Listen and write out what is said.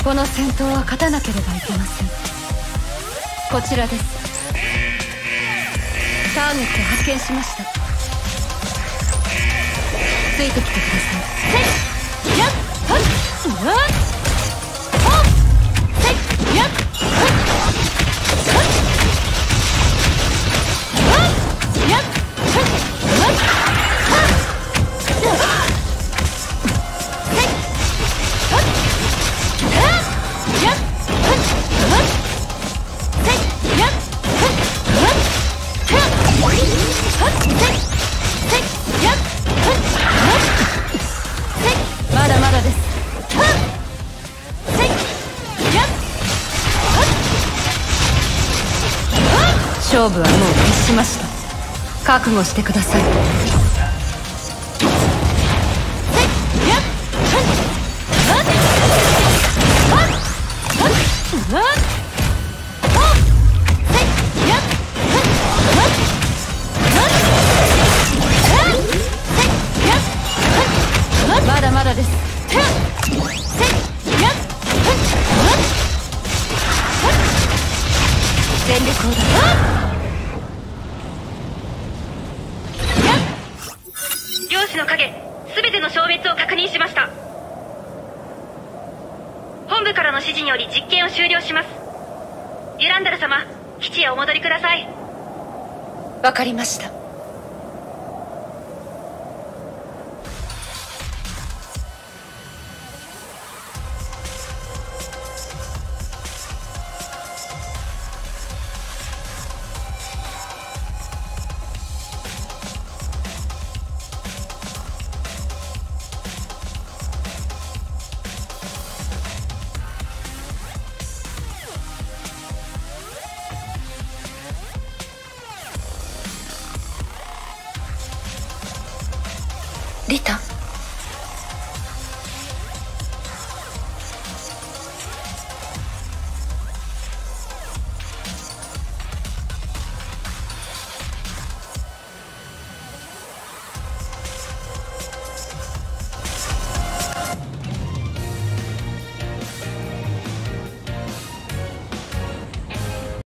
この戦闘は勝たなければいけません。こちらです。ターゲット発見しました。ついてきてください。せっやっはっうわっほっせっやっはっはっわっやっはっわっはっせっはっやっはっわっせっやっはっわっはっはっせっせっやっはっわっせっまだまだです。はっせっやっはっわっ勝負はもう決しました。覚悟してください。せっやっはっわっはっはっわっほっせっやっはっわっはっはっせっやっはっわっまだまだです。はっせっやっはっわっはっ全力を出す。 量子の影すべての消滅を確認しました。本部からの指示により実験を終了します。ユランダル様、基地へお戻りください。 わかりました。リタ。